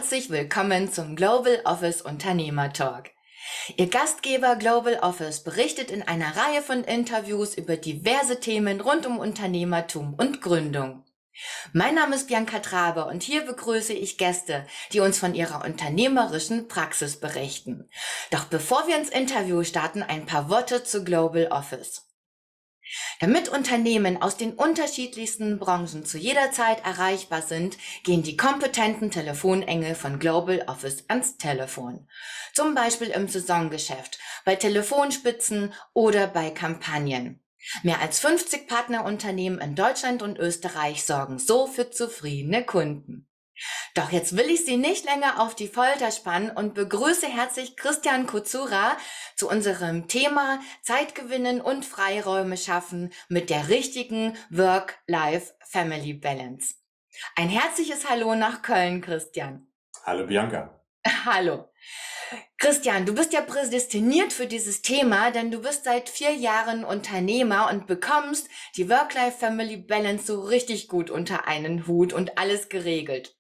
herzlich willkommen zum Global Office Unternehmer Talk. Ihr Gastgeber Global Office berichtet in einer Reihe von Interviews über diverse Themen rund um Unternehmertum und Gründung. Mein Name ist Bianca Trabe und hier begrüße ich Gäste, die uns von ihrer unternehmerischen Praxis berichten. Doch bevor wir ins Interview starten, ein paar Worte zu Global Office. Damit Unternehmen aus den unterschiedlichsten Branchen zu jeder Zeit erreichbar sind, gehen die kompetenten Telefonengel von Global Office ans Telefon. Zum Beispiel im Saisongeschäft, bei Telefonspitzen oder bei Kampagnen. Mehr als 50 Partnerunternehmen in Deutschland und Österreich sorgen so für zufriedene Kunden. Doch jetzt will ich Sie nicht länger auf die Folter spannen und begrüße herzlich Christian Kozura zu unserem Thema Zeit gewinnen und Freiräume schaffen mit der richtigen Work-Life-Family-Balance. Ein herzliches Hallo nach Köln, Christian. Hallo Bianca. Hallo. Christian, du bist ja prädestiniert für dieses Thema, denn du bist seit 4 Jahren Unternehmer und bekommst die Work-Life-Family-Balance so richtig gut unter einen Hut und alles geregelt.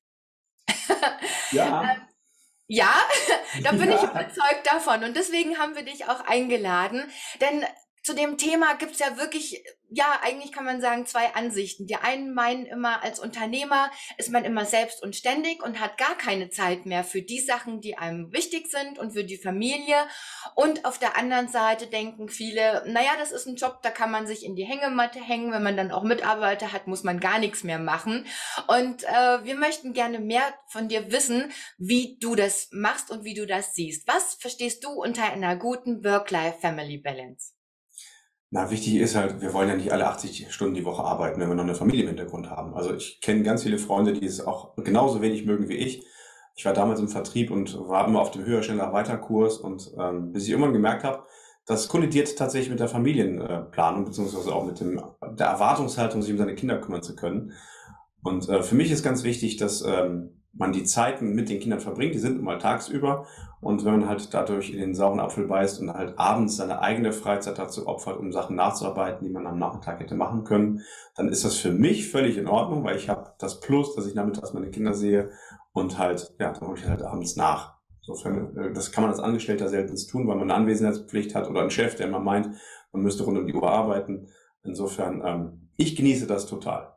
Ja. Ja, da bin ich überzeugt davon und deswegen haben wir dich auch eingeladen, denn zu dem Thema gibt's ja wirklich, ja, eigentlich kann man sagen, 2 Ansichten. Die einen meinen immer, als Unternehmer ist man immer selbst und ständig und hat gar keine Zeit mehr für die Sachen, die einem wichtig sind und für die Familie. Und auf der anderen Seite denken viele, naja, das ist ein Job, da kann man sich in die Hängematte hängen. Wenn man dann auch Mitarbeiter hat, muss man gar nichts mehr machen. Und wir möchten gerne mehr von dir wissen, wie du das machst und wie du das siehst. Was verstehst du unter einer guten Work-Life-Family-Balance? Na, wichtig ist halt, wir wollen ja nicht alle 80 Stunden die Woche arbeiten, wenn wir noch eine Familie im Hintergrund haben. Also ich kenne ganz viele Freunde, die es auch genauso wenig mögen wie ich. Ich war damals im Vertrieb und war immer auf dem Höher, schneller, weiter Kurs und bis ich irgendwann gemerkt habe, das kollidiert tatsächlich mit der Familienplanung beziehungsweise auch mit der Erwartungshaltung, sich um seine Kinder kümmern zu können. Und für mich ist ganz wichtig, dass man die Zeiten mit den Kindern verbringt, die sind nun mal tagsüber. Und wenn man halt dadurch in den sauren Apfel beißt und halt abends seine eigene Freizeit dazu opfert, um Sachen nachzuarbeiten, die man am Nachmittag hätte machen können, dann ist das für mich völlig in Ordnung, weil ich habe das Plus, dass ich nachmittags meine Kinder sehe und halt, ja, dann hole ich halt abends nach. Insofern, das kann man als Angestellter selten tun, weil man eine Anwesenheitspflicht hat oder einen Chef, der immer meint, man müsste rund um die Uhr arbeiten. Insofern, ich genieße das total.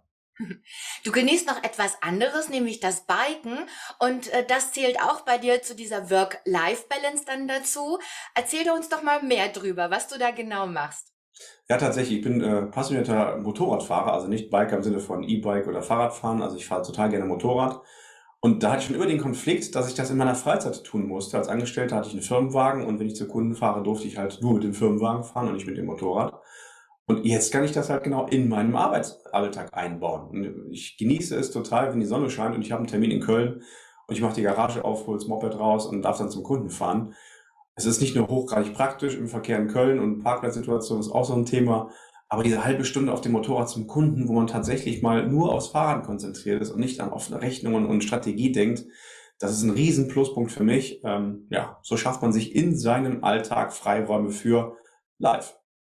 Du genießt noch etwas anderes, nämlich das Biken und das zählt auch bei dir zu dieser Work-Life-Balance dann dazu. Erzähl uns doch mal mehr drüber, was du da genau machst. Ja, tatsächlich. Ich bin passionierter Motorradfahrer, also nicht Biker im Sinne von E-Bike oder Fahrradfahren. Also ich fahre total gerne Motorrad. Und da hatte ich schon über den Konflikt, dass ich das in meiner Freizeit tun musste. Als Angestellter hatte ich einen Firmenwagen und wenn ich zu Kunden fahre, durfte ich halt nur mit dem Firmenwagen fahren und nicht mit dem Motorrad. Und jetzt kann ich das halt genau in meinem Arbeitsalltag einbauen. Und ich genieße es total, wenn die Sonne scheint und ich habe einen Termin in Köln und ich mache die Garage auf, hole das Moped raus und darf dann zum Kunden fahren. Es ist nicht nur hochgradig praktisch im Verkehr in Köln und Parkplatzsituation ist auch so ein Thema, aber diese halbe Stunde auf dem Motorrad zum Kunden, wo man tatsächlich mal nur aufs Fahrrad konzentriert ist und nicht an offene Rechnungen und Strategie denkt, das ist ein riesen Pluspunkt für mich. Ja, so schafft man sich in seinem Alltag Freiräume für live.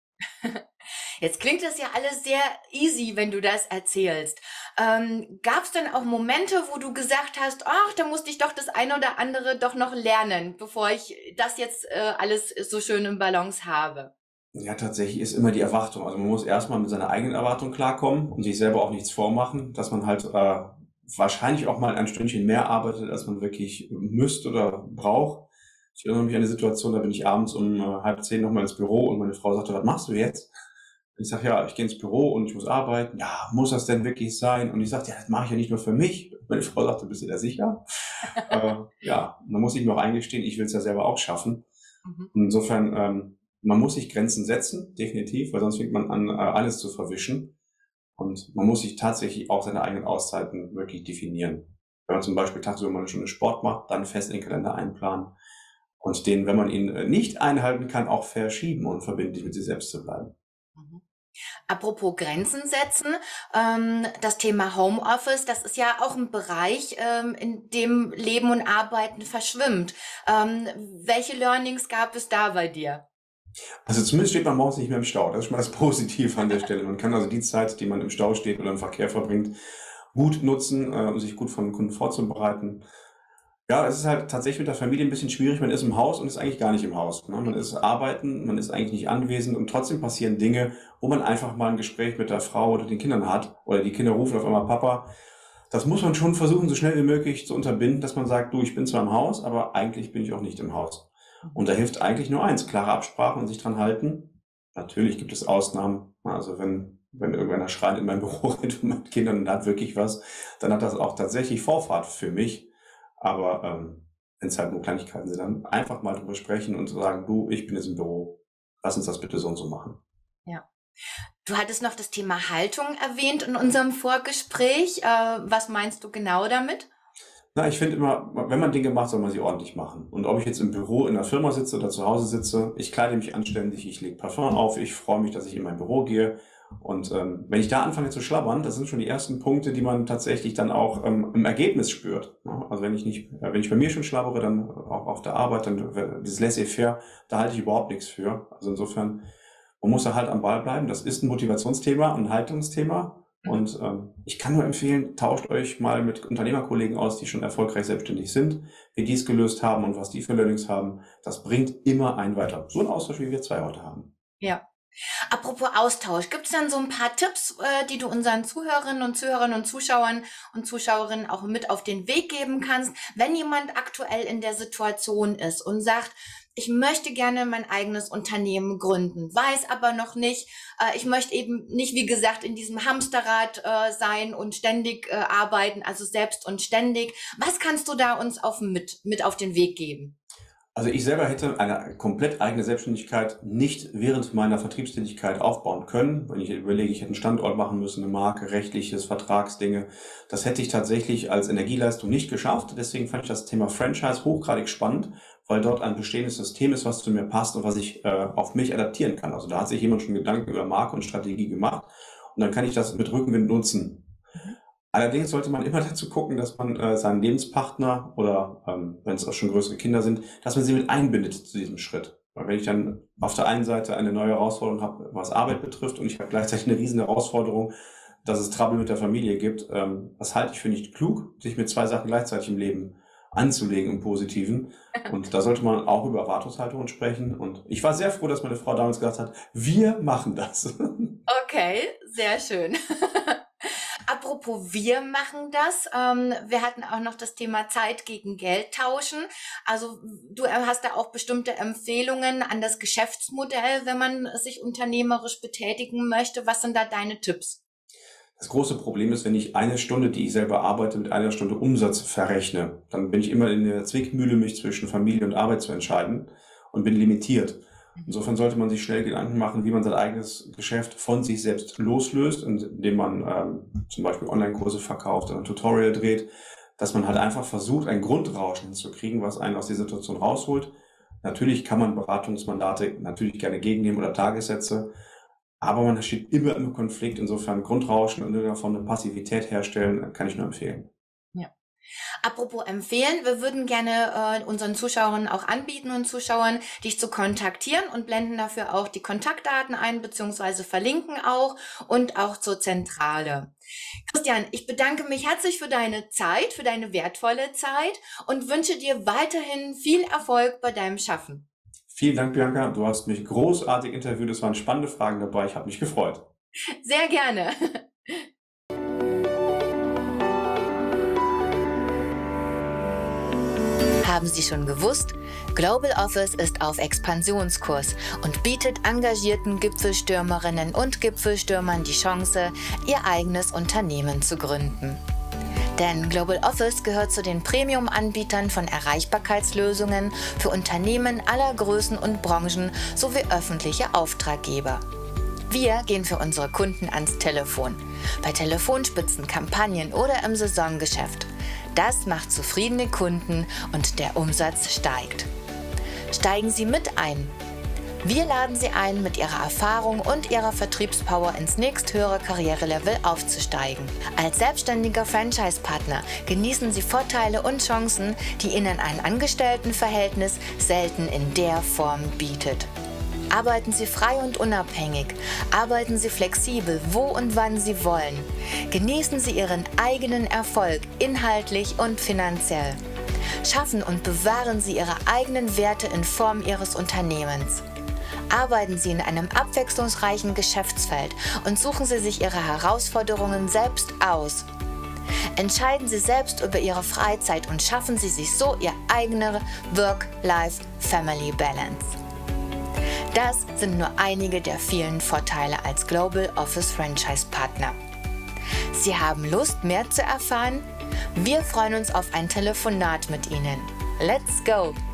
Jetzt klingt das ja alles sehr easy, wenn du das erzählst. Gab es denn auch Momente, wo du gesagt hast, ach, da musste ich doch das eine oder andere doch noch lernen, bevor ich das jetzt alles so schön im Balance habe? Ja, tatsächlich ist immer die Erwartung. Also man muss erstmal mit seiner eigenen Erwartung klarkommen und sich selber auch nichts vormachen, dass man halt wahrscheinlich auch mal ein Stündchen mehr arbeitet, als man wirklich müsste oder braucht. Ich erinnere mich an eine Situation, da bin ich abends um 9:30 nochmal ins Büro und meine Frau sagte, was machst du jetzt? Und ich sage, ja, ich gehe ins Büro und ich muss arbeiten. Ja, muss das denn wirklich sein? Und ich sagte, ja, das mache ich ja nicht nur für mich. Meine Frau sagte, bist du da sicher? Ja, man muss sich mir auch eingestehen, ich will es ja selber auch schaffen. Mhm. Insofern, man muss sich Grenzen setzen, definitiv, weil sonst fängt man an, alles zu verwischen. Und man muss sich tatsächlich auch seine eigenen Auszeiten wirklich definieren. Wenn man zum Beispiel tagsüber mal eine Stunde Sport macht, dann fest in den Kalender einplanen und den, wenn man ihn nicht einhalten kann, auch verschieben und verbindlich mit sich selbst zu bleiben. Mhm. Apropos Grenzen setzen, das Thema Homeoffice, das ist ja auch ein Bereich, in dem Leben und Arbeiten verschwimmt. Welche Learnings gab es da bei dir? Also zumindest steht man morgens nicht mehr im Stau. Das ist schon mal das Positive an der Stelle. Man kann also die Zeit, die man im Stau steht oder im Verkehr verbringt, gut nutzen, um sich gut von den Kunden vorzubereiten. Ja, es ist halt tatsächlich mit der Familie ein bisschen schwierig. Man ist im Haus und ist eigentlich gar nicht im Haus, ne? Man ist arbeiten, man ist eigentlich nicht anwesend und trotzdem passieren Dinge, wo man einfach mal ein Gespräch mit der Frau oder den Kindern hat oder die Kinder rufen auf einmal Papa. Das muss man schon versuchen, so schnell wie möglich zu unterbinden, dass man sagt, du, ich bin zwar im Haus, aber eigentlich bin ich auch nicht im Haus. Und da hilft eigentlich nur eins, klare Absprachen und sich dran halten. Natürlich gibt es Ausnahmen. Also wenn irgendeiner schreit in mein Büro rennt mit Kindern und hat wirklich was, dann hat das auch tatsächlich Vorfahrt für mich. Aber wenn es halt nur Kleinigkeiten sind, dann einfach mal drüber sprechen und sagen, du, ich bin jetzt im Büro, lass uns das bitte so und so machen. Ja. Du hattest noch das Thema Haltung erwähnt in unserem Vorgespräch. Was meinst du genau damit? Na, ich finde immer, wenn man Dinge macht, soll man sie ordentlich machen. Und ob ich jetzt im Büro in der Firma sitze oder zu Hause sitze, ich kleide mich anständig, ich lege Parfum auf, ich freue mich, dass ich in mein Büro gehe. Und wenn ich da anfange zu schlabbern, das sind schon die ersten Punkte, die man tatsächlich dann auch im Ergebnis spürt. Ne? Also wenn ich bei mir schon schlabbere, dann auch auf der Arbeit, dann dieses Laissez-faire, da halte ich überhaupt nichts für. Also insofern, man muss da halt am Ball bleiben. Das ist ein Motivationsthema, ein Haltungsthema. Und ich kann nur empfehlen, tauscht euch mal mit Unternehmerkollegen aus, die schon erfolgreich selbstständig sind, wie die es gelöst haben und was die für Learnings haben. Das bringt immer einen weiter. So ein Austausch, wie wir zwei heute haben. Ja. Apropos Austausch, gibt es dann so ein paar Tipps, die du unseren Zuhörerinnen und Zuschauern und Zuschauerinnen auch mit auf den Weg geben kannst, wenn jemand aktuell in der Situation ist und sagt, ich möchte gerne mein eigenes Unternehmen gründen, weiß aber noch nicht, ich möchte eben nicht, wie gesagt, in diesem Hamsterrad sein und ständig arbeiten, also selbst und ständig. Was kannst du da uns mit auf den Weg geben? Also ich selber hätte eine komplett eigene Selbstständigkeit nicht während meiner Vertriebstätigkeit aufbauen können. Wenn ich überlege, ich hätte einen Standort machen müssen, eine Marke, rechtliches, Vertragsdinge. Das hätte ich tatsächlich als Energieleistung nicht geschafft. Deswegen fand ich das Thema Franchise hochgradig spannend, weil dort ein bestehendes System ist, was zu mir passt und was ich auf mich adaptieren kann. Also da hat sich jemand schon Gedanken über Marke und Strategie gemacht und dann kann ich das mit Rückenwind nutzen. Allerdings sollte man immer dazu gucken, dass man seinen Lebenspartner oder wenn es auch schon größere Kinder sind, dass man sie mit einbindet zu diesem Schritt. Weil wenn ich dann auf der einen Seite eine neue Herausforderung habe, was Arbeit betrifft, und ich habe gleichzeitig eine riesen Herausforderung, dass es Trouble mit der Familie gibt, das halte ich für nicht klug, sich mit zwei Sachen gleichzeitig im Leben anzulegen im Positiven. Und da sollte man auch über Erwartungshaltungen sprechen. Und ich war sehr froh, dass meine Frau damals gesagt hat, wir machen das. Okay, sehr schön. Apropos, wir machen das. Wir hatten auch noch das Thema Zeit gegen Geld tauschen. Also du hast da auch bestimmte Empfehlungen an das Geschäftsmodell, wenn man sich unternehmerisch betätigen möchte. Was sind da deine Tipps? Das große Problem ist, wenn ich eine Stunde, die ich selber arbeite, mit einer Stunde Umsatz verrechne, dann bin ich immer in der Zwickmühle, mich zwischen Familie und Arbeit zu entscheiden und bin limitiert. Insofern sollte man sich schnell Gedanken machen, wie man sein eigenes Geschäft von sich selbst loslöst, indem man zum Beispiel Online-Kurse verkauft oder ein Tutorial dreht, dass man halt einfach versucht, ein Grundrauschen hinzukriegen, was einen aus der Situation rausholt. Natürlich kann man Beratungsmandate natürlich gerne gegennehmen oder Tagessätze, aber man steht immer im Konflikt. Insofern Grundrauschen und in irgendeiner Form eine Passivität herstellen, kann ich nur empfehlen. Ja. Apropos empfehlen, wir würden gerne unseren Zuschauerinnen auch anbieten und Zuschauern, dich zu kontaktieren und blenden dafür auch die Kontaktdaten ein, beziehungsweise verlinken auch und auch zur Zentrale. Christian, ich bedanke mich herzlich für deine Zeit, für deine wertvolle Zeit und wünsche dir weiterhin viel Erfolg bei deinem Schaffen. Vielen Dank, Bianca. Du hast mich großartig interviewt. Es waren spannende Fragen dabei. Ich habe mich gefreut. Sehr gerne. Haben Sie schon gewusst? Global Office ist auf Expansionskurs und bietet engagierten Gipfelstürmerinnen und Gipfelstürmern die Chance, ihr eigenes Unternehmen zu gründen. Denn Global Office gehört zu den Premium-Anbietern von Erreichbarkeitslösungen für Unternehmen aller Größen und Branchen sowie öffentliche Auftraggeber. Wir gehen für unsere Kunden ans Telefon, bei Telefonspitzen, Kampagnen oder im Saisongeschäft. Das macht zufriedene Kunden und der Umsatz steigt. Steigen Sie mit ein. Wir laden Sie ein, mit Ihrer Erfahrung und Ihrer Vertriebspower ins nächsthöhere Karrierelevel aufzusteigen. Als selbstständiger Franchise-Partner genießen Sie Vorteile und Chancen, die Ihnen ein Angestelltenverhältnis selten in der Form bietet. Arbeiten Sie frei und unabhängig. Arbeiten Sie flexibel, wo und wann Sie wollen. Genießen Sie Ihren eigenen Erfolg, inhaltlich und finanziell. Schaffen und bewahren Sie Ihre eigenen Werte in Form Ihres Unternehmens. Arbeiten Sie in einem abwechslungsreichen Geschäftsfeld und suchen Sie sich Ihre Herausforderungen selbst aus. Entscheiden Sie selbst über Ihre Freizeit und schaffen Sie sich so Ihre eigene Work-Life-Family-Balance. Das sind nur einige der vielen Vorteile als Global Office Franchise Partner. Sie haben Lust, mehr zu erfahren? Wir freuen uns auf ein Telefonat mit Ihnen. Let's go!